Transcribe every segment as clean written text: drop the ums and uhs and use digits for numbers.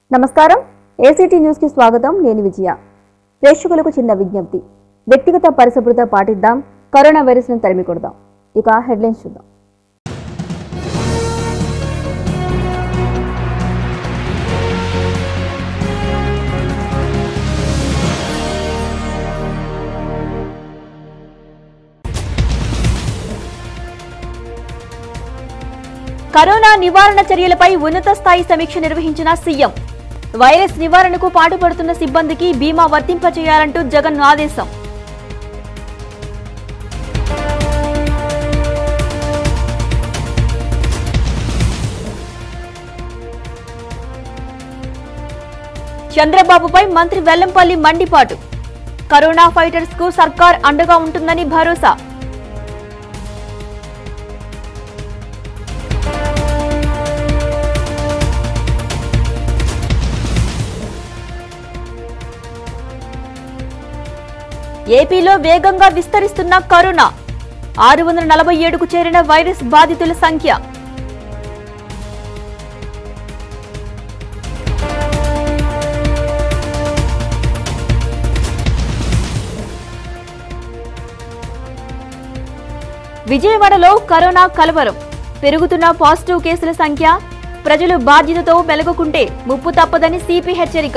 నమస్కారం ACT news కి స్వాగతం నేను విజయ ప్రేక్షకులకు చిన్న విజ్ఞప్తి వ్యక్తిగత పరిశుభ్రత పాటిద్దాం కరోనా వైరస్ ను తరిమి కొడదాం ఇక హెడ్లైన్స్ చూద్దాం కరోనా నివారణ చర్యలపై ఉన్నత స్థాయి సమీక్ష నిర్వహించిన సీఎం వైరస్ నివారణకు పాటుపడుతున్న సిబ్బందికి బీమా వర్తింపచేయాలంటూ జగన్ ఆదేశం. చంద్రబాబుపై మంత్రి వెల్లంపల్లి మండిపాటు కరోనా ఫైటర్స్ కు సర్కార్ అండగా ఉంటుందని భరోసా. ఏపీలో వేగంగా విస్తరిస్తున్న కరోనా 647కు చేరిన వైరస్ బాధితుల సంఖ్య. విజయవాడలో కరోనా కలవరం పెరుగుతున్న పాజిటివ్ కేసుల సంఖ్య. ప్రజలు బాధ్యతతో మెలగుకుంటే ముప్పు తప్పదని సిపి హెచ్చరిక.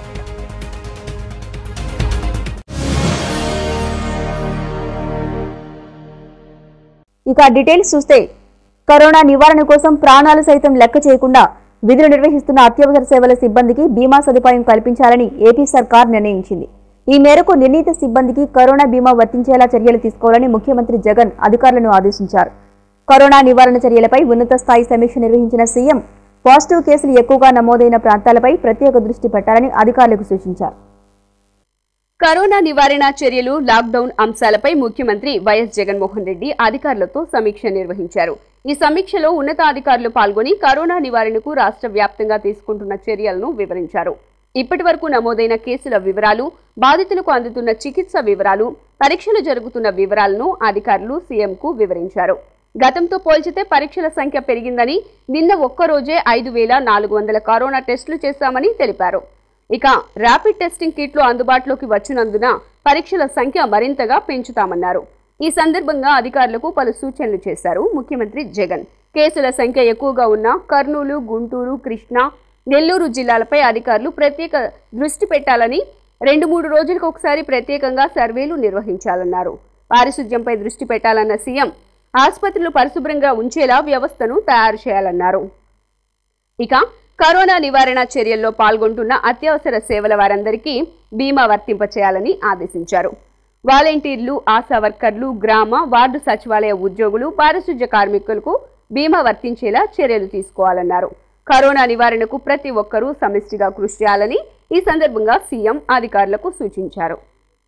ఇక డీటెయిల్స్ చూస్తే కరోనా నివారణ కోసం ప్రాణాలు సైతం లెక్క చేయకుండా విధులు నిర్వహిస్తున్న అత్యవసర సేవల సిబ్బందికి బీమా సదుపాయం కల్పించాలని ఏపీ సర్కార్ నిర్ణయించింది. ఈ మేరకు నిర్ణీత సిబ్బందికి కరోనా బీమా వర్తించేలా చర్యలు తీసుకోవాలని ముఖ్యమంత్రి జగన్ అధికారులను ఆదేశించారు. కరోనా నివారణ చర్యలపై ఉన్నత స్థాయి సమీక్ష నిర్వహించిన సీఎం పాజిటివ్ కేసులు ఎక్కువగా నమోదైన ప్రాంతాలపై ప్రత్యేక దృష్టి పెట్టాలని అధికారులకు సూచించారు. కరోనా నివారణ చర్యలు లాక్డౌన్ అంశాలపై ముఖ్యమంత్రి వైఎస్ జగన్మోహన్ రెడ్డి అధికారులతో సమీక్ష నిర్వహించారు. ఈ సమీక్షలో ఉన్నతాధికారులు పాల్గొని కరోనా నివారణకు రాష్ట్ర వ్యాప్తంగా తీసుకుంటున్న చర్యలను వివరించారు. ఇప్పటి వరకు నమోదైన కేసుల వివరాలు, బాధితులకు అందుతున్న చికిత్స వివరాలు, పరీక్షలు జరుగుతున్న వివరాలను అధికారులు సీఎంకు వివరించారు. గతంతో పోల్చితే పరీక్షల సంఖ్య పెరిగిందని, నిన్న ఒక్కరోజే 5400 కరోనా టెస్టులు చేశామని తెలిపారు. ఇక ర్యాపిడ్ టెస్టింగ్ కిట్లు అందుబాటులోకి వచ్చినందున పరీక్షల సంఖ్య మరింతగా పెంచుతామన్నారు. ఈ సందర్భంగా అధికారులకు పలు సూచనలు చేశారు ముఖ్యమంత్రి జగన్. కేసుల సంఖ్య ఎక్కువగా ఉన్న కర్నూలు, గుంటూరు, కృష్ణా, నెల్లూరు జిల్లాలపై అధికారులు ప్రత్యేక దృష్టి పెట్టాలని, 2-3 రోజులకు ఒకసారి ప్రత్యేకంగా సర్వేలు నిర్వహించాలన్నారు. పారిశుధ్యంపై దృష్టి పెట్టాలన్న సీఎం ఆసుపత్రులు పరిశుభ్రంగా ఉంచేలా వ్యవస్థను తయారు చేయాలన్నారు. ఇక కరోనా నివారణ చర్యల్లో పాల్గొంటున్న అత్యవసర సేవల వారందరికీ బీమా వర్తింపచేయాలని ఆదేశించారు. వాలంటీర్లు, ఆశా వర్కర్లు, గ్రామ, వార్డు సచివాలయ ఉద్యోగులు, పారిశుధ్య కార్మికులకు బీమా వర్తించేలా చర్యలు తీసుకోవాలన్నారు. కరోనా నివారణకు ప్రతి ఒక్కరూ సమిష్టిగా కృషి చేయాలని ఈ సందర్భంగా సీఎం అధికారులకు సూచించారు.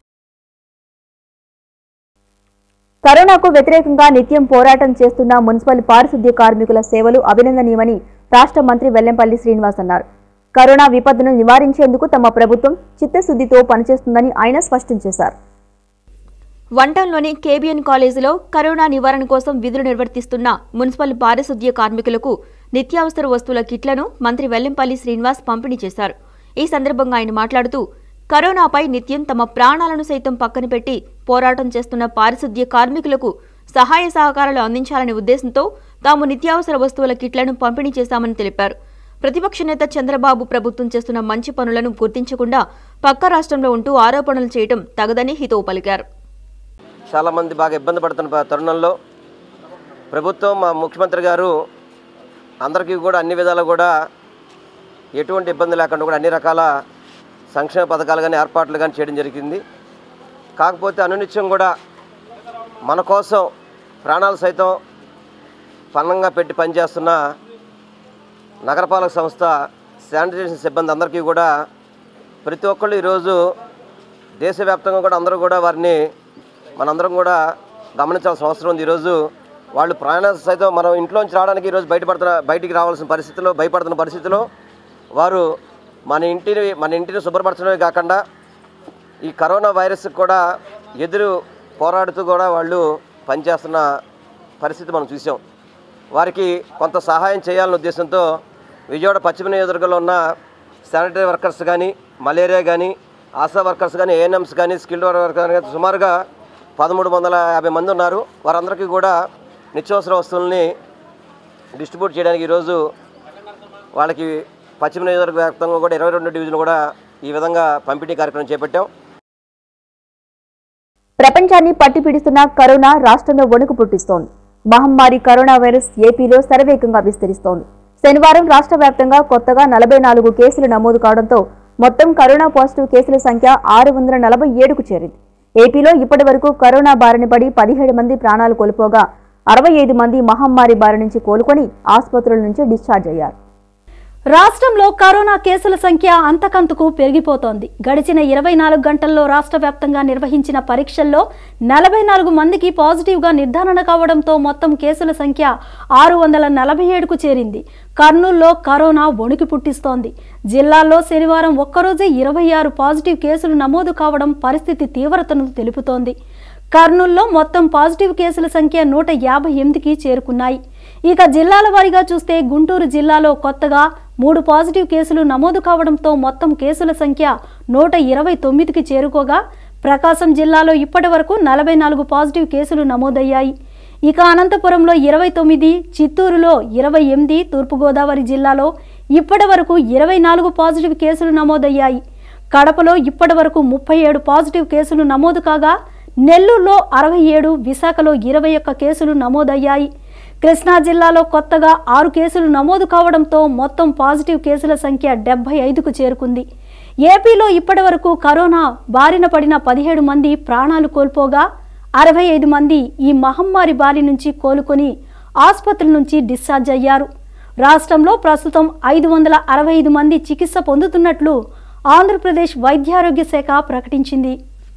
కరోనాకు వ్యతిరేకంగా నిత్యం పోరాటం చేస్తున్న మున్సిపల్ పారిశుధ్య కార్మికుల సేవలు అభినందనీయమని రాష్ట్ర మంత్రి వెల్లంపల్లి శ్రీనివాస్ అన్నారు. కరోనా విపత్తును నివారించేందుకు తమ ప్రభుత్వం చిత్తశుద్ధితో పనిచేస్తుందని ఆయన స్పష్టం చేశారు. వంటంలోని కేబిఎన్ కాలేజీలో కరోనా నివారణ కోసం విధులు నిర్వర్తిస్తున్న మున్సిపల్ పారిశుధ్య కార్మికులకు నిత్యావసర వస్తువుల కిట్లను మంత్రి వెల్లంపల్లి శ్రీనివాస్ పంపిణీ చేశారు. ఈ సందర్భంగా ఆయన మాట్లాడుతూ కరోనాపై నిత్యం తమ ప్రాణాలను సైతం పక్కన పెట్టి పోరాటం చేస్తున్న పారిశుధ్య కార్మికులకు సహాయ సహకారాలు అందించాలనే ఉద్దేశంతో తాము నిత్యావసర వస్తువుల కిట్లను పంపిణీ చేశామని తెలిపారు. ప్రతిపక్ష నేత చంద్రబాబు ప్రభుత్వం చేస్తున్న మంచి పనులను గుర్తించకుండా పక్క రాష్ట్రంలో ఉంటూ ఆరోపణలు చేయడం తగదని హితవు పలికారు. చాలా మంది బాగా ఇబ్బంది పడుతున్న తరుణంలో ప్రభుత్వం, మా ముఖ్యమంత్రి గారు అందరికీ కూడా అన్ని విధాలు కూడా ఎటువంటి ఇబ్బంది లేకుండా కూడా అన్ని రకాల సంక్షేమ పథకాలు కానీ ఏర్పాట్లు కానీ చేయడం జరిగింది. కాకపోతే అనునిత్యం కూడా మన కోసం ప్రాణాలు సైతం పన్నంగా పెట్టి పనిచేస్తున్న నగరపాలక సంస్థ శానిటేషన్ సిబ్బంది అందరికీ కూడా ప్రతి ఒక్కళ్ళు ఈరోజు దేశవ్యాప్తంగా కూడా అందరూ కూడా వారిని మనందరం కూడా గమనించాల్సిన అవసరం ఉంది. ఈరోజు వాళ్ళు ప్రాణాలు సైతం మనం ఇంట్లోంచి రావడానికి ఈరోజు బయటికి రావాల్సిన పరిస్థితిలో భయపడుతున్న పరిస్థితిలో వారు మన ఇంటిని శుభ్రపరచడమే కాకుండా ఈ కరోనా వైరస్ కూడా ఎదురు పోరాడుతూ కూడా వాళ్ళు పనిచేస్తున్న పరిస్థితి మనం చూసాం. వారికి కొంత సహాయం చేయాలనే ఉద్దేశంతో విజయవాడ పశ్చిమ నియోజకవర్గంలో ఉన్న శానిటరీ వర్కర్స్ కానీ, మలేరియా కానీ, ఆశా వర్కర్స్ కానీ, ఏఎన్ఎంస్ కానీ, స్కిల్డ్ వర్కర్స్ కానీ సుమారుగా 1350 మంది ఉన్నారు. వారందరికీ కూడా నిత్యావసర వస్తువుల్ని డిస్ట్రిబ్యూట్ చేయడానికి ఈరోజు వాళ్ళకి పశ్చిమ నియోజకవర్గ వ్యాప్తంగా కూడా 22 డివిజన్లు కూడా ఈ విధంగా పంపిణీ కార్యక్రమం చేపట్టాం. ప్రపంచాన్ని పట్టిపీడిస్తున్న కరోనా రాష్ట్రంలో వణుకు పుట్టిస్తోంది. మహమ్మారి కరోనా వైరస్ ఏపీలో శరవేగంగా విస్తరిస్తోంది. శనివారం రాష్ట్ర వ్యాప్తంగా కొత్తగా 44 కేసులు నమోదు కావడంతో మొత్తం కరోనా పాజిటివ్ కేసుల సంఖ్య 647కు చేరింది. ఏపీలో ఇప్పటి వరకు కరోనా బారిన పడి 17 మంది ప్రాణాలు కోల్పోగా 65 మంది మహమ్మారి బారి నుంచి కోలుకొని ఆసుపత్రుల నుంచి డిశ్చార్జ్ అయ్యారు. రాష్ట్రంలో కరోనా కేసుల సంఖ్య అంతకంతకు పెరిగిపోతోంది. గడిచిన 24 గంటల్లో రాష్ట్ర వ్యాప్తంగా నిర్వహించిన పరీక్షల్లో 44 మందికి పాజిటివ్గా నిర్ధారణ కావడంతో మొత్తం కేసుల సంఖ్య 647కు చేరింది. కర్నూలులో కరోనా వణుకి పుట్టిస్తోంది. జిల్లాల్లో శనివారం ఒక్కరోజే 26 పాజిటివ్ కేసులు నమోదు కావడం పరిస్థితి తీవ్రతను తెలుపుతోంది. కర్నూలులో మొత్తం పాజిటివ్ కేసుల సంఖ్య 158కి చేరుకున్నాయి. ఇక జిల్లాల వారీగా చూస్తే గుంటూరు జిల్లాలో కొత్తగా 3 పాజిటివ్ కేసులు నమోదు కావడంతో మొత్తం కేసుల సంఖ్య 129కి చేరుకోగా ప్రకాశం జిల్లాలో ఇప్పటి వరకు 44 పాజిటివ్ కేసులు నమోదయ్యాయి. ఇక అనంతపురంలో 29, చిత్తూరులో 28, తూర్పుగోదావరి జిల్లాలో ఇప్పటి వరకు 24 పాజిటివ్ కేసులు నమోదయ్యాయి. కడపలో ఇప్పటి వరకు 37 పాజిటివ్ కేసులు నమోదు కాగా నెల్లూరులో 67, విశాఖలో 21 కేసులు నమోదయ్యాయి. కృష్ణా జిల్లాలో కొత్తగా 6 కేసులు నమోదు కావడంతో మొత్తం పాజిటివ్ కేసుల సంఖ్య 75కు చేరుకుంది. ఏపీలో ఇప్పటి వరకు కరోనా బారిన పడిన 17 మంది ప్రాణాలు కోల్పోగా 65 మంది ఈ మహమ్మారి బారి నుంచి కోలుకొని ఆసుపత్రుల నుంచి డిశ్చార్జ్ అయ్యారు. రాష్ట్రంలో ప్రస్తుతం 565 మంది చికిత్స పొందుతున్నట్లు ఆంధ్రప్రదేశ్ వైద్యారోగ్య శాఖ ప్రకటించింది.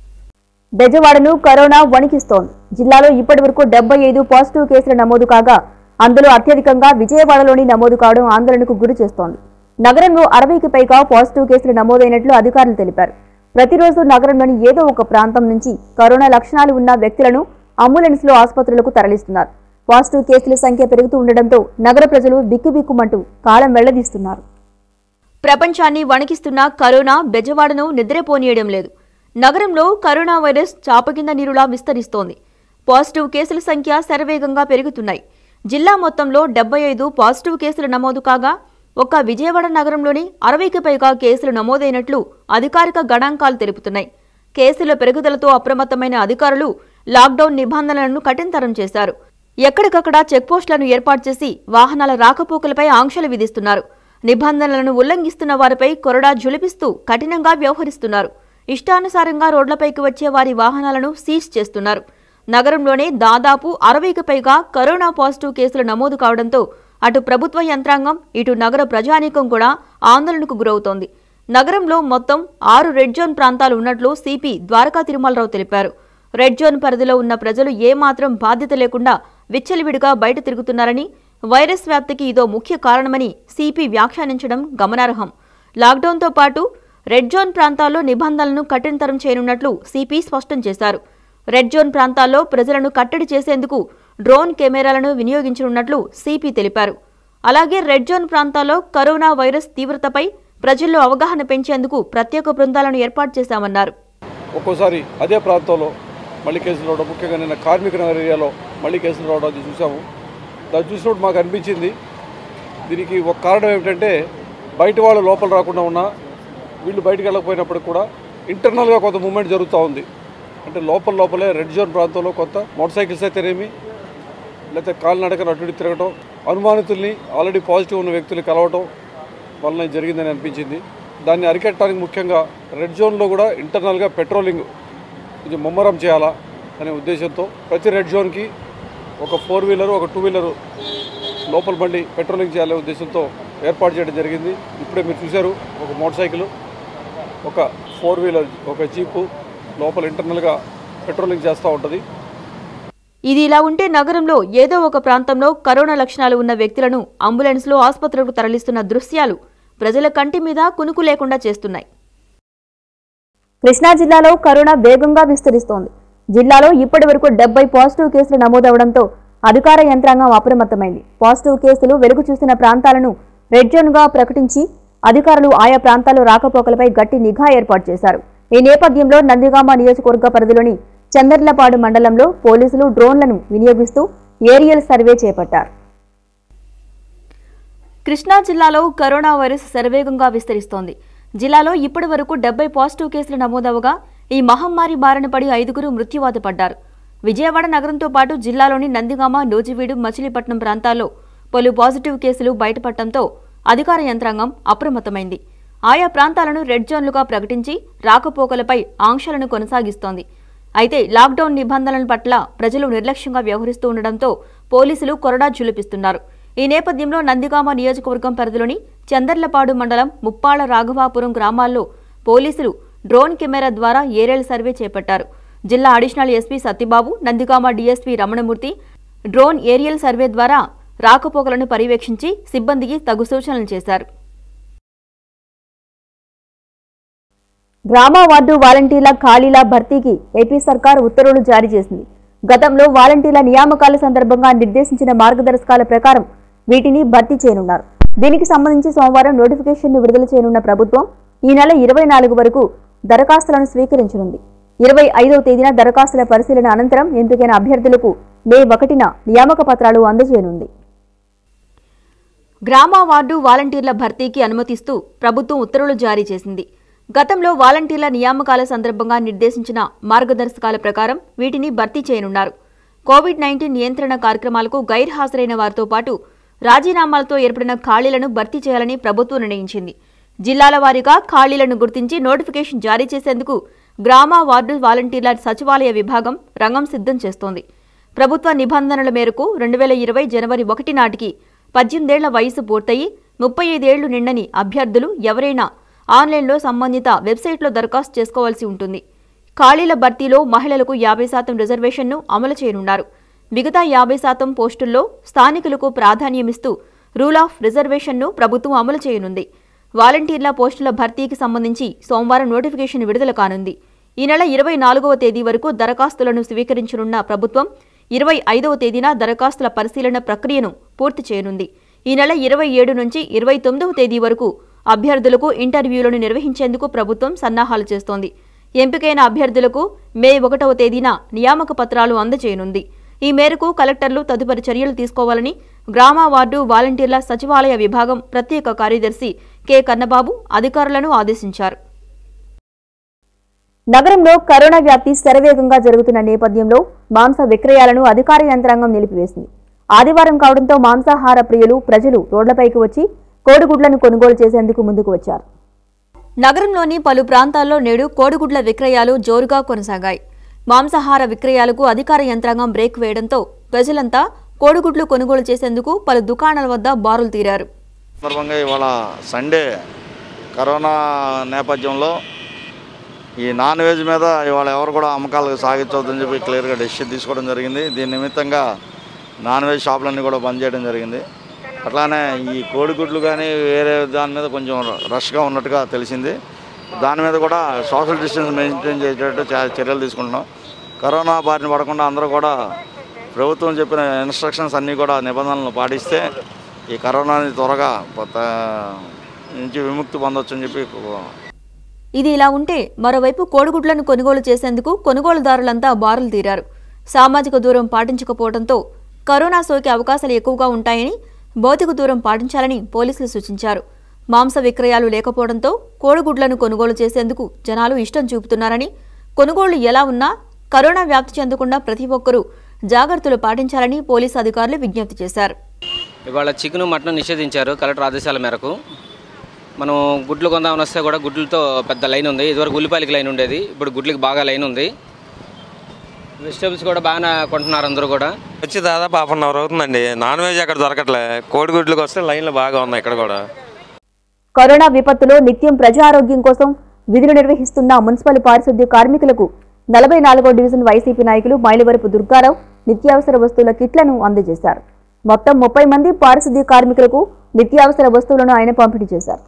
బెజవాడను కరోనా వణికిస్తోంది. జిల్లాలో ఇప్పటి వరకు 75 పాజిటివ్ కేసులు నమోదు కాగా అందులో అత్యధికంగా విజయవాడలోని నమోదు కావడం ఆందోళనకు గురి చేస్తోంది. నగరంలో 60కి పైగా పాజిటివ్ కేసులు నమోదైనట్లు అధికారులు తెలిపారు. ప్రతిరోజు నగరంలోని ఏదో ఒక ప్రాంతం నుంచి కరోనా లక్షణాలు ఉన్న వ్యక్తులను అంబులెన్స్లో ఆసుపత్రులకు తరలిస్తున్నారు. పాజిటివ్ కేసుల సంఖ్య పెరుగుతూ ఉండడంతో నగర ప్రజలు బిక్కుబిక్కుమంటూ కాలం వెళ్లదీస్తున్నారు. ప్రపంచాన్ని వణికిస్తున్న కరోనా బెజవాడను నిద్రపోనీయడం లేదు. నగరంలో కరోనా వైరస్ చాపకింద నీరులా విస్తరిస్తోంది. పాజిటివ్ కేసుల సంఖ్య శరవేగంగా పెరుగుతున్నాయి. జిల్లా మొత్తంలో 75 పాజిటివ్ కేసులు నమోదు కాగా ఒక్క విజయవాడ నగరంలోని 60కి పైగా కేసులు నమోదైనట్లు అధికారిక గణాంకాలు తెలుపుతున్నాయి. కేసుల పెరుగుదలతో అప్రమత్తమైన అధికారులు లాక్డౌన్ నిబంధనలను కఠినతరం చేశారు. ఎక్కడికక్కడ చెక్పోస్టులను ఏర్పాటు చేసి వాహనాల రాకపోకలపై ఆంక్షలు విధిస్తున్నారు. నిబంధనలను ఉల్లంఘిస్తున్న వారిపై కొరడా జులిపిస్తూ కఠినంగా వ్యవహరిస్తున్నారు. ఇష్టానుసారంగా రోడ్లపైకి వచ్చే వారి వాహనాలను సీజ్ చేస్తున్నారు. నగరంలోనే దాదాపు 60కి పైగా కరోనా పాజిటివ్ కేసులు నమోదు కావడంతో అటు ప్రభుత్వ యంత్రాంగం ఇటు నగర ప్రజానీకం కూడా ఆందోళనకు గురవుతోంది. నగరంలో మొత్తం 6 రెడ్ జోన్ ప్రాంతాలు ఉన్నట్లు సిపి ద్వారకా తిరుమలరావు తెలిపారు. రెడ్ జోన్ పరిధిలో ఉన్న ప్రజలు ఏమాత్రం బాధ్యత లేకుండా విచ్చలవిడిగా బయట తిరుగుతున్నారని, వైరస్ వ్యాప్తికి ఇదో ముఖ్య కారణమని సిపి వ్యాఖ్యానించడం గమనార్హం. లాక్డౌన్తో పాటు రెడ్ జోన్ ప్రాంతాల్లో నిబంధనలను కఠినతరం చేయనున్నట్లు సిపి స్పష్టం చేశారు. రెడ్ జోన్ ప్రాంతాల్లో ప్రజలను కట్టడి చేసేందుకు డ్రోన్ కెమెరాలను వినియోగించనున్నట్లు సిపి తెలిపారు. అలాగే రెడ్ జోన్ ప్రాంతాల్లో కరోనా వైరస్ తీవ్రతపై ప్రజల్లో అవగాహన పెంచేందుకు ప్రత్యేక బృందాలను ఏర్పాటు చేశామన్నారు. ఒక్కోసారి అదే ప్రాంతంలో మళ్ళీ కేసులు రావడం, ముఖ్యంగా నిన్న కార్మిక నగర్ ఏరియాలో మళ్ళీ కేసులు రావడం చూసాము. దాన్ని చూసినప్పుడు మాకు అనిపించింది దీనికి ఒక కారణం ఏమిటంటే బయట వాళ్ళు లోపల రాకుండా ఉన్నా వీళ్ళు బయటకు వెళ్ళకపోయినప్పుడు కూడా ఇంటర్నల్గా కొంత మూవ్మెంట్ జరుగుతూ ఉంది. అంటే లోపలే రెడ్ జోన్ ప్రాంతంలో కొంత మోటార్ సైకిల్స్ అయితేనేమి లేకపోతే కాలినడకను అటు ఇటు తిరగటం, అనుమానితుల్ని ఆల్రెడీ పాజిటివ్ ఉన్న వ్యక్తులు కలవటం వలన జరిగిందని అనిపించింది. దాన్ని అరికట్టడానికి ముఖ్యంగా రెడ్ జోన్లో కూడా ఇంటర్నల్గా పెట్రోలింగ్ కొంచెం ముమ్మరం చేయాలా అనే ఉద్దేశంతో ప్రతి రెడ్ జోన్కి ఒక 4 వీలరు ఒక 2 వీలరు లోపల బండి పెట్రోలింగ్ చేయాలనే ఉద్దేశంతో ఏర్పాటు చేయడం జరిగింది. ఇప్పుడే మీరు చూశారు, ఒక మోటార్ సైకిల్, ఒక 4 వీలర్, ఒక జీపు లోపల ఇంటర్నల్గా పెట్రోలింగ్ చేస్తూ ఉంటుంది. ఇది ఇలా ఉంటే నగరంలో ఏదో ఒక ప్రాంతంలో కరోనా లక్షణాలు ఉన్న వ్యక్తులను అంబులెన్స్లో ఆసుపత్రులకు తరలిస్తున్న దృశ్యాలు ప్రజల కంటి మీద కునుకు లేకుండా చేస్తున్నాయి. కృష్ణా జిల్లాలో కరోనా వేగంగా విస్తరిస్తోంది. జిల్లాలో ఇప్పటి వరకు 70 పాజిటివ్ కేసులు నమోదవడంతో అధికార యంత్రాంగం అప్రమత్తమైంది. పాజిటివ్ కేసులు వెలుగు చూసిన ప్రాంతాలను రెడ్ జోన్గా ప్రకటించి అధికారులు ఆయా ప్రాంతాల్లో రాకపోకలపై గట్టి నిఘా ఏర్పాటు చేశారు. ఈ నేపథ్యంలో నందిగామ నియోజకవర్గ పరిధిలోని చందర్లపాడు మండలంలో పోలీసులు డ్రోన్లను వినియోగిస్తూ ఏరియల్ సర్వే చేపట్టారు. కృష్ణా జిల్లాలో కరోనా వైరస్ శరవేగంగా విస్తరిస్తోంది. జిల్లాలో ఇప్పటి వరకు 70 పాజిటివ్ కేసులు నమోదవగా ఈ మహమ్మారి బారిన పడి 5గురు మృత్యువాత పడ్డారు. విజయవాడ నగరంతో పాటు జిల్లాలోని నందిగామ, నూజివీడు, మచిలీపట్నం ప్రాంతాల్లో పలు పాజిటివ్ కేసులు బయటపడటంతో అధికార యంత్రాంగం అప్రమత్తమైంది. ఆయా ప్రాంతాలను రెడ్ జోన్లుగా ప్రకటించి రాకపోకలపై ఆంక్షలను కొనసాగిస్తోంది. అయితే లాక్డౌన్ నిబంధనల పట్ల ప్రజలు నిర్లక్ష్యంగా వ్యవహరిస్తూ ఉండడంతో పోలీసులు కొరడా జులిపిస్తున్నారు. ఈ నేపథ్యంలో నందిగామ నియోజకవర్గం పరిధిలోని చందర్లపాడు మండలం ముప్పాళ్ల రాఘవాపురం గ్రామాల్లో పోలీసులు డ్రోన్ కెమెరా ద్వారా ఏరియల్ సర్వే చేపట్టారు. జిల్లా additional SP Satyababu, Nandigama DSP Ramanamurthy drone aerial survey ద్వారా రాకపోకలను పర్యవేక్షించి సిబ్బందికి తగు సూచనలు చేశారు. గ్రామ వార్డు వాలంటీర్ల ఖాళీల భర్తీకి ఏపీ సర్కార్ ఉత్తర్వులు జారీ చేసింది. గతంలో వాలంటీర్ల నియామకాల సందర్భంగా నిర్దేశించిన మార్గదర్శకాల ప్రకారం వీటిని భర్తీ చేయనున్నారు. దీనికి సంబంధించి సోమవారం నోటిఫికేషన్ను విడుదల చేయనున్న ప్రభుత్వం ఈ నెల 24 వరకు దరఖాస్తులను స్వీకరించనుంది. 25వ తేదీన దరఖాస్తుల పరిశీలన అనంతరం ఎంపికైన అభ్యర్థులకు మే 1న నియామక పత్రాలు అందజేయనుంది. గ్రామ వార్డు వాలంటీర్ల భర్తీకి అనుమతిస్తూ ప్రభుత్వం ఉత్తర్వులు జారీ చేసింది. గతంలో వాలంటీర్ల నియామకాల సందర్భంగా నిర్దేశించిన మార్గదర్శకాల ప్రకారం వీటిని భర్తీ చేయనున్నారు. కోవిడ్-19 నియంత్రణ కార్యక్రమాలకు గైర్హాజరైన వారితో పాటు రాజీనామాలతో ఏర్పడిన ఖాళీలను భర్తీ చేయాలని ప్రభుత్వం నిర్ణయించింది. జిల్లాల వారీగా ఖాళీలను గుర్తించి నోటిఫికేషన్ జారీ చేసేందుకు గ్రామ వార్డు వాలంటీర్ల సచివాలయ విభాగం రంగం సిద్ధం చేస్తోంది. ప్రభుత్వ నిబంధనల మేరకు 2020 జనవరి 1 నాటికి 18 ఏళ్ల వయసు పూర్తయి 35 ఏళ్లు నిండని అభ్యర్థులు ఎవరైనా ఆన్లైన్లో సంబంధిత వెబ్సైట్లో దరఖాస్తు చేసుకోవాల్సి ఉంటుంది. ఖాళీల భర్తీలో మహిళలకు 50% రిజర్వేషన్ను అమలు చేయనున్నారు. మిగతా 50% పోస్టుల్లో స్థానికులకు ప్రాధాన్యమిస్తూ రూల్ ఆఫ్ రిజర్వేషన్ను ప్రభుత్వం అమలు చేయనుంది. వాలంటీర్ల పోస్టుల భర్తీకి సంబంధించి సోమవారం నోటిఫికేషన్ విడుదల కానుంది. ఈ నెల 24వ తేదీ వరకు దరఖాస్తులను స్వీకరించనున్న ప్రభుత్వం 25వ తేదీన దరఖాస్తుల పరిశీలన ప్రక్రియను పూర్తి చేయనుంది. ఈ నెల 27 నుంచి 29వ తేదీ వరకు అభ్యర్థులకు ఇంటర్వ్యూలను నిర్వహించేందుకు ప్రభుత్వం సన్నాహాలు చేస్తోంది. ఎంపికైన అభ్యర్థులకు మే 1వ తేదీన నియామక పత్రాలు అందజేయనుంది. ఈ మేరకు కలెక్టర్లు తదుపరి చర్యలు తీసుకోవాలని గ్రామ వార్డు వాలంటీర్ల సచివాలయ విభాగం ప్రత్యేక కార్యదర్శి కె కన్నబాబు అధికారులను ఆదేశించారు. నగరంలో కరోనా వ్యాప్తి శరవేగంగా జరుగుతున్న నేపథ్యంలో మాంస విక్రయాలను అధికార యంత్రాంగం నిలిపివేసింది. ఆదివారం కావడంతో మాంసాహార ప్రియులు ప్రజలు రోడ్లపైకి వచ్చి కోడిగుడ్లను కొనుగోలు చేసేందుకు ముందుకు వచ్చారు. నగరంలోని పలు ప్రాంతాల్లో నేడు కోడిగుడ్ల విక్రయాలు జోరుగా కొనసాగాయి. మాంసాహార విక్రయాలకు అధికార యంత్రాంగం బ్రేక్ వేయడంతో ప్రజలంతా కోడిగుడ్లు కొనుగోలు చేసేందుకు పలు దుకాణాల వద్ద బారులు తీరారు. సందర్భంగా ఇవాళ సండే కరోనా నేపథ్యంలో ఈ నాన్ వెజ్ మీద ఇవాళ ఎవరు కూడా అమ్మకాలు సాగించవద్దని చెప్పి క్లియర్గా డెసిషన్ తీసుకోవడం జరిగింది. దీని నిమిత్తంగా నాన్ వెజ్ షాపులన్నీ కూడా బంద్ చేయడం జరిగింది. అట్లానే ఈ కోడిగుడ్లు కానీ వేరే దాని మీద కొంచెం రష్గా ఉన్నట్టుగా తెలిసింది. దాని మీద కూడా సోషల్ డిస్టెన్స్ మెయింటైన్ చేసేటట్టు చర్యలు తీసుకుంటున్నాం. కరోనా బారిన పడకుండా అందరూ కూడా ప్రభుత్వం చెప్పిన ఇన్స్ట్రక్షన్స్ అన్నీ కూడా నిబంధనలు పాటిస్తే ఈ కరోనాని త్వరగా నుంచి విముక్తి పొందొచ్చని చెప్పి. ఇది ఇలా ఉంటే మరోవైపు కోడిగుడ్లను కొనుగోలు చేసేందుకు కొనుగోలుదారులంతా బారులు తీరారు. సామాజిక దూరం పాటించకపోవడంతో కరోనా సోకే అవకాశాలు ఎక్కువగా ఉంటాయని, భౌతిక దూరం పాటించాలని పోలీసులు సూచించారు. మాంస విక్రయాలు లేకపోవడంతో కోడిగుడ్లను కొనుగోలు చేసేందుకు జనాలు ఇష్టం చూపుతున్నారని, కొనుగోళ్లు ఎలా ఉన్నా కరోనా వ్యాప్తి చెందకుండా ప్రతి ఒక్కరూ జాగ్రత్తలు పాటించాలని పోలీసు అధికారులు విజ్ఞప్తి చేశారు. ఇవాళ చికెన్, మటన్ నిషేధించారు కలెక్టర్ ఆదేశాల మేరకు. మనం గుడ్లు కొందామని వస్తే కూడా గుడ్లతో పెద్ద లైన్ ఉంది. ఇదివరకు ఉల్లిపాయలకి లైన్ ఉండేది, ఇప్పుడు గుడ్లకి బాగా లైన్ ఉంది. వెజిటేబుల్స్ కూడా బాగానే కొంటున్నారు అందరూ కూడా. వచ్చి దాదాపు 1/2 అవర్ అవుతుందండి. నాన్ వెజ్ అక్కడ దొరకట్లే. కోడిగుడ్లకు వస్తే లైన్లు బాగా ఉన్నాయి ఇక్కడ కూడా. కరోనా విపత్తులో నిత్యం ప్రజారోగ్యం కోసం విధులు నిర్వహిస్తున్న మున్సిపల్ పారిశుద్ధ్య కార్మికులకు 44వ డివిజన్ వైసీపీ నాయకులు మైలవరపు దుర్గారావు నిత్యావసర వస్తువుల కిట్లను అందజేశారు. మొత్తం 30 మంది పారిశుద్ధ్య కార్మికులకు నిత్యావసర వస్తువులను ఆయన పంపిణీ చేశారు.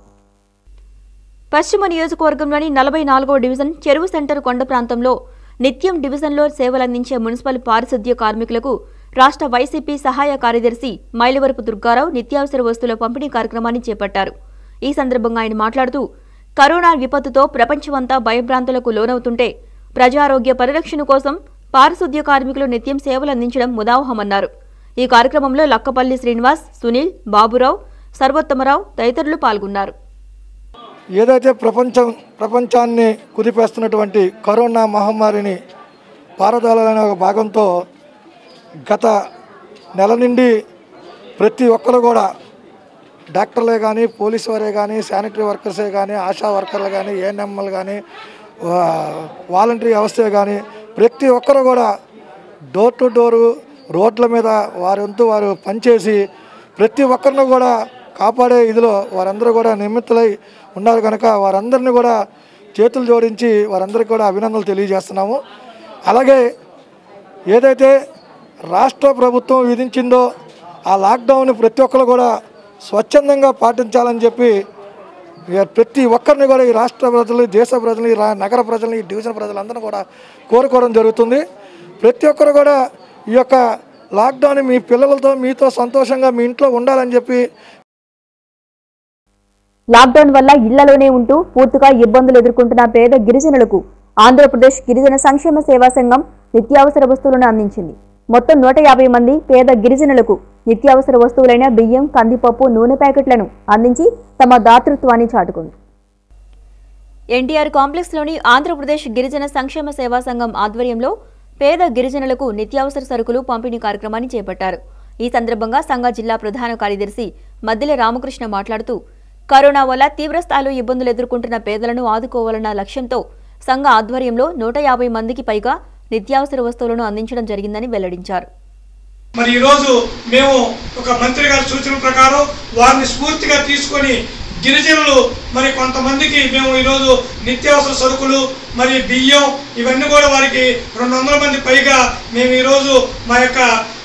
పశ్చిమ నియోజకవర్గంలోని 44వ డివిజన్ చెరువు సెంటర్ కొండ ప్రాంతంలో నిత్యం డివిజన్లో సేవలందించే మున్సిపల్ పారిశుద్ధ్య కార్మికులకు రాష్ట్ర వైసీపీ సహాయ కార్యదర్శి మైలవరపు దుర్గారావు నిత్యావసర వస్తువుల పంపిణీ కార్యక్రమాన్ని చేపట్టారు. ఈ సందర్భంగా ఆయన మాట్లాడుతూ కరోనా విపత్తుతో ప్రపంచమంతా భయభ్రాంతులకు లోనవుతుంటే ప్రజారోగ్య పరిరక్షణ కోసం పారిశుద్ధ్య కార్మికులు నిత్యం సేవలందించడం ముదావహమన్నారు. ఈ కార్యక్రమంలో లక్కపల్లి శ్రీనివాస్, సునీల్, బాబురావు, సర్వోత్తమరావు తదితరులు పాల్గొన్నారు. ఏదైతే ప్రపంచాన్ని కుదిపేస్తున్నటువంటి కరోనా మహమ్మారిని పారదోలాలనే ఒక భాగంతో గత నెల నుండి ప్రతి ఒక్కరు కూడా డాక్టర్లే కానీ, పోలీసు వారే కానీ, శానిటరీ వర్కర్సే కానీ, ఆశా వర్కర్లు కానీ, ఏఎన్ఎంలు కానీ, వాలంటరీ వ్యవస్థే కానీ ప్రతి ఒక్కరు కూడా డోర్ టు డోరు రోడ్ల మీద వారంతూ వారు పనిచేసి ప్రతి ఒక్కరిని కూడా కాపాడే ఇదిలో వారందరూ కూడా నిమిత్తులై ఉన్నారు కనుక వారందరినీ కూడా చేతులు జోడించి వారందరికీ కూడా అభినందనలు తెలియజేస్తున్నాము. అలాగే ఏదైతే రాష్ట్ర ప్రభుత్వం విధించిందో ఆ లాక్డౌన్ ప్రతి ఒక్కరు కూడా స్వచ్ఛందంగా పాటించాలని చెప్పి ప్రతి ఒక్కరిని కూడా ఈ రాష్ట్ర ప్రజలు, దేశ ప్రజలు, ఈ నగర ప్రజలు, ఈ డివిజన్ ప్రజలందరూ కూడా కోరుకోవడం జరుగుతుంది. ప్రతి ఒక్కరు కూడా ఈ యొక్క లాక్డౌన్ మీ పిల్లలతో మీతో సంతోషంగా మీ ఇంట్లో ఉండాలని చెప్పి. లాక్డౌన్ వల్ల ఇళ్లలోనే ఉంటూ పూర్తిగా ఇబ్బందులు ఎదుర్కొంటున్న పేద గిరిజనులకు ఆంధ్రప్రదేశ్ గిరిజన సంక్షేమ సేవా సంఘం నిత్యావసర వస్తువులను అందించింది. మొత్తం 150 మంది పేద గిరిజనులకు నిత్యావసర వస్తువులైన బియ్యం, కందిపప్పు, నూనె ప్యాకెట్లను అందించి తమ దాతృత్వాన్ని చాటుకుంది. ఎన్టీఆర్ కాంప్లెక్స్లోని ఆంధ్రప్రదేశ్ గిరిజన సంక్షేమ సేవా సంఘం ఆధ్వర్యంలో పేద గిరిజనులకు నిత్యావసర సరుకులు పంపిణీ కార్యక్రమాన్ని చేపట్టారు. ఈ సందర్భంగా సంఘ జిల్లా ప్రధాన కార్యదర్శి మద్దిల రామకృష్ణ మాట్లాడుతూ కరోనా వల్ల తీవ్రస్థాయిలో ఇబ్బందులు ఎదుర్కొంటున్న పేదలను ఆదుకోవాలన్న లక్ష్యంతో సంఘ ఆధ్వర్యంలో 150 మందికి పైగా నిత్యావసర వస్తువులను అందించడం జరిగిందని వెల్లడించారు. మరి ఈరోజు మేము ఒక మంత్రి గారి సూచన ప్రకారం వారిని స్ఫూర్తిగా తీసుకొని గిరిజనులు మరి కొంతమందికి మేము ఈరోజు నిత్యావసర సరుకులు మరి బియ్యం ఇవన్నీ కూడా వారికి 200 మంది పైగా మేము ఈరోజు మా యొక్క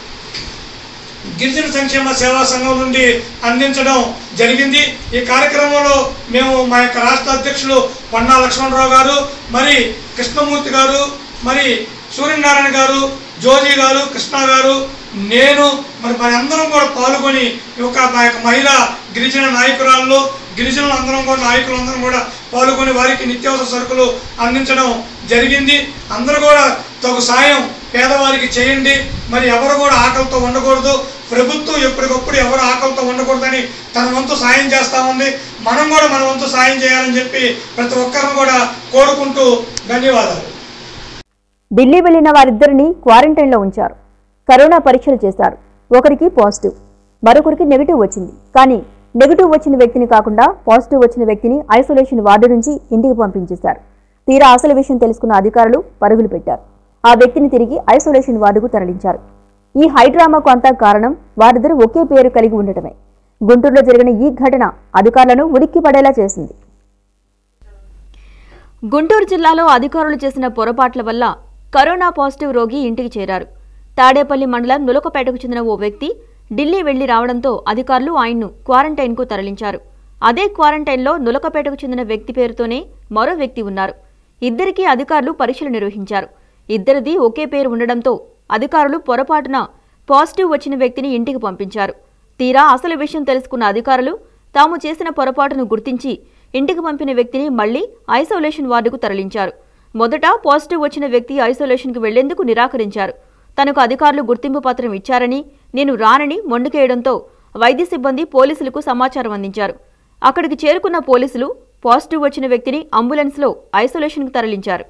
గిరిజన సంక్షేమ సేవా సంఘం నుండి అందించడం జరిగింది. ఈ కార్యక్రమంలో మేము మా యొక్క రాష్ట్ర అధ్యక్షులు పన్నా లక్ష్మణరావు గారు, మరి కృష్ణమూర్తి గారు, మరి సూర్యనారాయణ గారు, జోజీ గారు, కృష్ణ గారు, నేను మరి అందరం కూడా పాల్గొని మా యొక్క మహిళా గిరిజన నాయకురాళ్ళు, గిరిజనులు అందరం కూడా నాయకులందరం కూడా పాల్గొని వారికి నిత్యావసర సరుకులు అందించడం జరిగింది. అందరూ కూడా తగు సాయం పేదవారికి చేయండి. మరి ఎవరు కూడా ఆకలితో ఉండకూడదు. ప్రభుత్వం ఎప్పటికప్పుడు ఎవరు ఆకలితో ఉండకూడదని తన వంతు సాయం చేస్తూ ఉంది. మనం కూడా మన వంతు సాయం చేయాలని చెప్పి ప్రతి ఒక్కరిని కూడా కోరుకుంటూ ధన్యవాదాలు. ఢిల్లీ వెళ్లిన వారిద్దరిని క్వారంటైన్లో ఉంచారు. కరోనా పరీక్షలు చేశారు. ఒకరికి పాజిటివ్, మరొకరికి నెగిటివ్ వచ్చింది. కానీ నెగిటివ్ వచ్చిన వ్యక్తిని కాకుండా పాజిటివ్ వచ్చిన వ్యక్తిని ఐసోలేషన్ వార్డు నుంచి ఇంటికి పంపించేశారు. తీరా అసలు విషయం తెలుసుకున్న అధికారులు పరుగులు పెట్టారు. ఆ వ్యక్తిని తిరిగి ఐసోలేషన్ వార్డుకు తరలించారు. ఈ హైడ్రామాకు అంతా కారణం వారిద్దరూ ఒకే పేరు కలిగి ఉండటమే. గుంటూరులో జరిగిన ఈ ఘటన అధికారులను ఉలిక్కి పడేలా చేసింది. గుంటూరు జిల్లాలో అధికారులు చేసిన పొరపాట్ల వల్ల కరోనా పాజిటివ్ రోగి ఇంటికి చేరారు. తాడేపల్లి మండలం నులకపేటకు చెందిన ఓ వ్యక్తి ఢిల్లీ వెళ్లి రావడంతో అధికారులు ఆయన్ను క్వారంటైన్కు తరలించారు. అదే క్వారంటైన్లో నులకపేటకు చెందిన వ్యక్తి పేరుతోనే మరో వ్యక్తి ఉన్నారు. ఇద్దరికీ అధికారులు పరీక్షలు నిర్వహించారు. ఇద్దరిది ఒకే పేరు ఉండడంతో అధికారులు పొరపాటున పాజిటివ్ వచ్చిన వ్యక్తిని ఇంటికి పంపించారు. తీరా అసలు విషయం తెలుసుకున్న అధికారులు తాము చేసిన పొరపాటును గుర్తించి ఇంటికి పంపిన వ్యక్తిని మళ్లీ ఐసోలేషన్ వార్డుకు తరలించారు. మొదట పాజిటివ్ వచ్చిన వ్యక్తి ఐసోలేషన్కు వెళ్లేందుకు నిరాకరించారు. తనకు అధికారులు గుర్తింపు పత్రం ఇచ్చారని, నేను రానని మొండికేయడంతో వైద్య సిబ్బంది పోలీసులకు సమాచారం అందించారు. అక్కడికి చేరుకున్న పోలీసులు పాజిటివ్ వచ్చిన వ్యక్తిని అంబులెన్స్లో ఐసోలేషన్కు తరలించారు.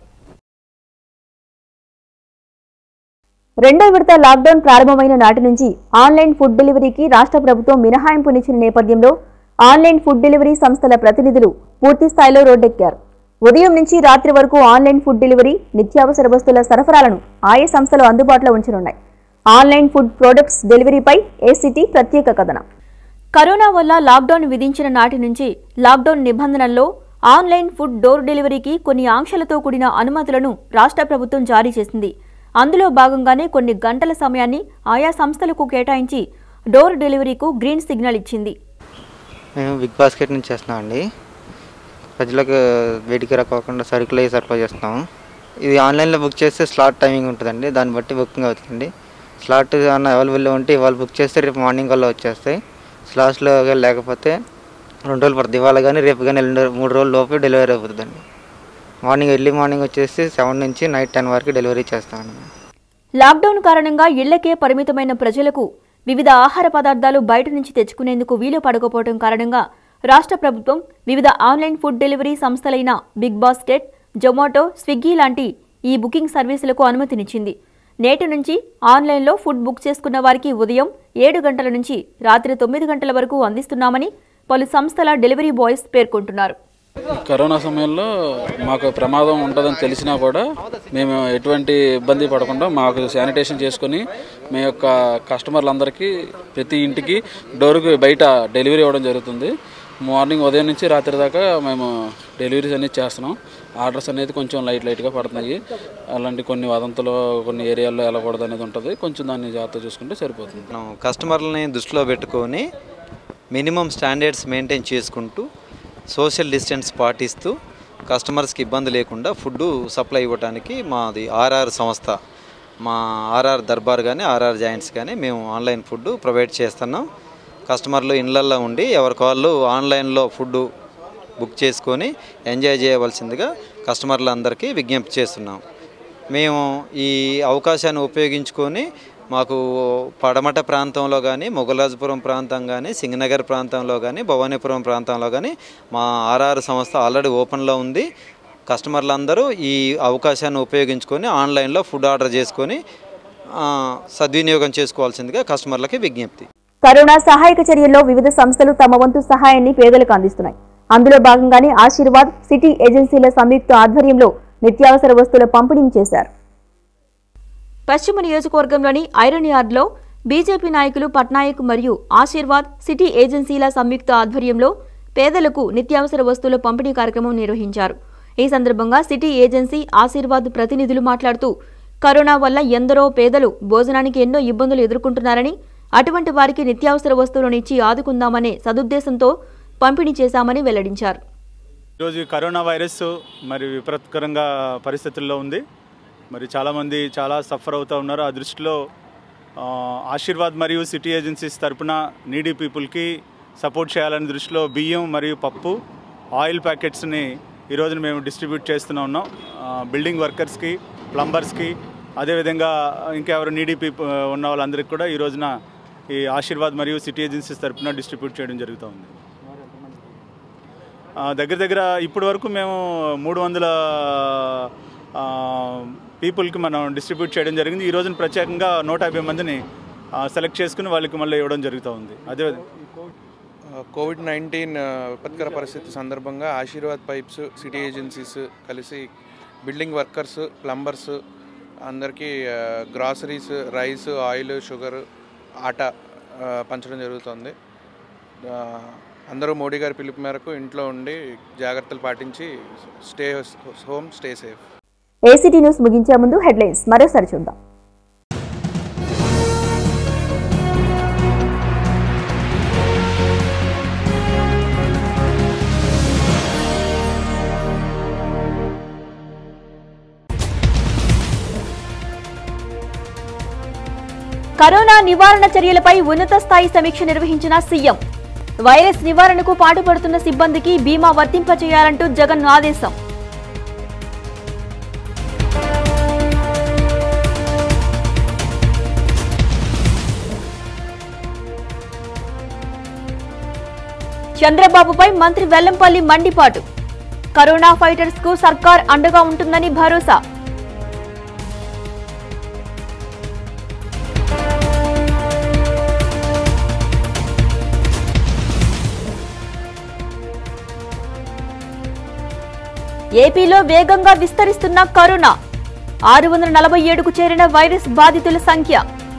రెండో విడత లాక్డౌన్ ప్రారంభమైన నాటి నుంచి ఆన్లైన్ ఫుడ్ డెలివరీకి రాష్ట్ర ప్రభుత్వం మినహాయింపునిచ్చిన నేపథ్యంలో ఆన్లైన్ ఫుడ్ డెలివరీ సంస్థల ప్రతినిధులు పూర్తి స్థాయిలో రోడ్డెక్కారు. ఉదయం నుంచి రాత్రి వరకు ఆన్లైన్ ఫుడ్ డెలివరీ, నిత్యావసర వస్తువుల సరఫరాలను ఆయా సంస్థలు అందుబాటులో ఉంచనున్నాయి. ఆన్లైన్ ఫుడ్ ప్రొడక్ట్స్ డెలివరీపై ఏసీటీ ప్రత్యేక కథనం. కరోనా వల్ల లాక్డౌన్ విధించిన నాటి నుంచి లాక్డౌన్ నిబంధనల్లో ఆన్లైన్ ఫుడ్ డోర్ డెలివరీకి కొన్ని ఆంక్షలతో కూడిన అనుమతులను రాష్ట్ర ప్రభుత్వం జారీ చేసింది. అందులో భాగంగానే కొన్ని గంటల సమయాన్ని ఆయా సంస్థలకు కేటాయించి డోర్ డెలివరీకు గ్రీన్ సిగ్నల్ ఇచ్చింది. మేము బిగ్ బాస్కెట్ నుంచి చేస్తున్నామండి. ప్రజలకు వేడికి రాకుండా సరుకులు సరఫరా చేస్తున్నాము. ఇది ఆన్లైన్లో బుక్ చేస్తే స్లాట్ టైమింగ్ ఉంటుందండి, దాన్ని బట్టి బుకింగ్ అవుతుందండి. స్లాట్ ఏమన్నా అవైలబుల్లో ఉంటే ఇవాళ బుక్ చేస్తే రేపు మార్నింగ్ కల్లా వచ్చేస్తాయి. స్లాట్స్లో లేకపోతే 2 రోజులు పడుతుంది. ఇవాళ కానీ రేపు కానీ 3 రోజుల లోపు డెలివరీ అవుతుందండి. ఎర్లీ మార్నింగ్ వచ్చేసి 7 నుంచి నైట్ 10 వరకు డెలివరీ చేస్తామండి. లాక్డౌన్ కారణంగా ఇళ్లకే పరిమితమైన ప్రజలకు వివిధ ఆహార పదార్థాలు బయట నుంచి తెచ్చుకునేందుకు వీలు పడకపోవడం కారణంగా రాష్ట్ర ప్రభుత్వం వివిధ ఆన్లైన్ ఫుడ్ డెలివరీ సంస్థలైన బిగ్ బాస్కెట్, జొమాటో, స్విగ్గీ లాంటి ఈ బుకింగ్ సర్వీసులకు అనుమతినిచ్చింది. నేటి నుంచి ఆన్లైన్లో ఫుడ్ బుక్ చేసుకున్న వారికి ఉదయం 7 గంటల నుంచి రాత్రి 9 గంటల వరకు అందిస్తున్నామని పలు సంస్థల డెలివరీ బాయ్స్ పేర్కొంటున్నారు. కరోనా సమయంలో మాకు ప్రమాదం ఉంటుందని తెలిసినా కూడా మేము ఎటువంటి ఇబ్బంది పడకుండా మాకు శానిటేషన్ చేసుకొని మీ యొక్క కస్టమర్లందరికీ ప్రతి ఇంటికి డోర్కి బయట డెలివరీ ఇవ్వడం జరుగుతుంది. మార్నింగ్ ఉదయం నుంచి రాత్రి దాకా మేము డెలివరీస్ అనేది చేస్తున్నాం. ఆర్డర్స్ అనేది కొంచెం లైట్గా పడుతున్నాయి. అలాంటి కొన్ని వదంతులు కొన్ని ఏరియాల్లో వెళ్ళకూడదు అనేది ఉంటుంది. కొంచెం దాన్ని జాగ్రత్త చూసుకుంటే సరిపోతుంది. మనం కస్టమర్లని దృష్టిలో పెట్టుకొని మినిమం స్టాండర్డ్స్ మెయింటైన్ చేసుకుంటూ సోషల్ డిస్టెన్స్ పాటిస్తూ కస్టమర్స్కి ఇబ్బంది లేకుండా ఫుడ్ సప్లై ఇవ్వడానికి మాది ఆర్ఆర్ సంస్థ, మా ఆర్ఆర్ దర్బార్ కానీ ఆర్ఆర్ జాయింట్స్ కానీ మేము ఆన్లైన్ ఫుడ్ ప్రొవైడ్ చేస్తున్నాం. కస్టమర్లు ఇళ్లల్లో ఉండి ఎవరికి వాళ్ళు ఆన్లైన్లో ఫుడ్ బుక్ చేసుకొని ఎంజాయ్ చేయవలసిందిగా కస్టమర్లందరికీ విజ్ఞప్తి చేస్తున్నాం. మేము ఈ అవకాశాన్ని ఉపయోగించుకొని మాకు పడమట ప్రాంతంలో కానీ, మొగలాజపురం ప్రాంతం కానీ, సింగనగర్ ప్రాంతంలో కానీ, భవానీపురం ప్రాంతంలో కానీ మా ఆర్ఆర్ సంస్థ ఆల్రెడీ ఓపెన్లో ఉంది. కస్టమర్లందరూ ఈ అవకాశాన్ని ఉపయోగించుకొని ఆన్లైన్లో ఫుడ్ ఆర్డర్ చేసుకొని సద్వినియోగం చేసుకోవాల్సిందిగా కస్టమర్లకి విజ్ఞప్తి. కరోనా సహాయక చర్యల్లో వివిధ సంస్థలు తమ వంతు సహాయాన్ని పేదలకు అందిస్తున్నాయి. అందులో భాగంగానే ఆశీర్వాద్, సిటీ ఏజెన్సీల సంయుక్త ఆధ్వర్యంలో నిత్యావసర వస్తువుల పంపిణీ చేశారు. పశ్చిమ నియోజకవర్గంలోని ఐరన్ యార్డ్లో బీజేపీ నాయకులు పట్నాయక్ మరియు ఆశీర్వాద్, సిటీ ఏజెన్సీల సంయుక్త ఆధ్వర్యంలో పేదలకు నిత్యావసర వస్తువుల పంపిణీ కార్యక్రమం నిర్వహించారు. ఈ సందర్భంగా సిటీ ఏజెన్సీ, ఆశీర్వాద్ ప్రతినిధులు మాట్లాడుతూ కరోనా వల్ల ఎందరో పేదలు భోజనానికి ఎన్నో ఇబ్బందులు ఎదుర్కొంటున్నారని, అటువంటి వారికి నిత్యావసర వస్తువులను ఇచ్చి ఆదుకుందామనే సదుద్దేశంతో పంపిణీ చేశామని వెల్లడించారు. ఈరోజు కరోనా వైరస్ మరి విపత్కరంగా పరిస్థితుల్లో ఉంది. మరి చాలామంది చాలా సఫర్ అవుతూ ఉన్నారు. ఆ దృష్టిలో ఆశీర్వాద్ మరియు సిటీ ఏజెన్సీస్ తరపున నీడీ పీపుల్కి సపోర్ట్ చేయాలని దృష్టిలో బియ్యం మరియు పప్పు, ఆయిల్ ప్యాకెట్స్ని ఈరోజు మేము డిస్ట్రిబ్యూట్ చేస్తూనే ఉన్నాం. బిల్డింగ్ వర్కర్స్కి, ప్లంబర్స్కి, అదేవిధంగా ఇంకెవరు నీడీ పీపుల్ ఉన్న వాళ్ళందరికీ కూడా ఈ రోజున ఈ ఆశీర్వాద్ మరియు సిటీ ఏజెన్సీస్ తరపున డిస్ట్రిబ్యూట్ చేయడం జరుగుతూ ఉంది. దగ్గర ఇప్పటి వరకు మేము 300 పీపుల్కి మనం డిస్ట్రిబ్యూట్ చేయడం జరిగింది. ఈ రోజున ప్రత్యేకంగా 150 మందిని సెలెక్ట్ చేసుకుని వాళ్ళకి మళ్ళీ ఇవ్వడం జరుగుతూ ఉంది. అదే కోవిడ్-19 విపత్కర పరిస్థితి సందర్భంగా ఆశీర్వాద్ పైప్స్, సిటీ ఏజెన్సీస్ కలిసి బిల్డింగ్ వర్కర్స్, ప్లంబర్స్ అందరికీ groceries, rice, oil, sugar, atta పంచడం జరుగుతుంది. అందరూ మోడీ గారి పిలుపు మేరకు ఇంట్లో ఉండి జాగ్రత్తలు పాటించి stay home, stay safe. ACT news ముగించే ముందు హెడ్లైన్స్ మరోసారి చూద్దాం. కరోనా నివారణ చర్యలపై ఉన్నత స్థాయి సమీక్ష నిర్వహించిన సీఎం. వైరస్ నివారణకు పాటుపడుతున్న సిబ్బందికి బీమా వర్తింపచేయాలంటూ జగన్ ఆదేశం. చంద్రబాబుపై మంత్రి వెల్లంపల్లి మండిపాటు. కరోనా ఫైటర్స్ కు సర్కార్ అండగా ఉంటుందని భరోసా. ఏపీలో వేగంగా విస్తరిస్తున్న కరోనా. 647కు చేరిన వైరస్ బాధితుల సంఖ్య.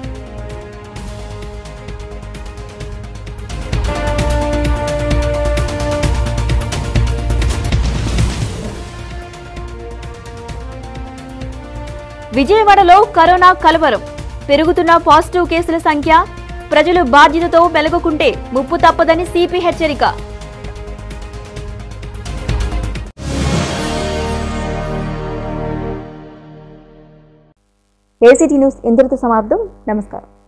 విజయవాడలో కరోనా కలవరం. పెరుగుతున్న పాజిటివ్ కేసుల సంఖ్య. ప్రజలు బాధ్యతతో మెలగుకుంటే ముప్పు తప్పదని సిపి హెచ్చరిక. ఏసీటీ న్యూస్ ఇంతటితో సమాప్తం. నమస్కారం.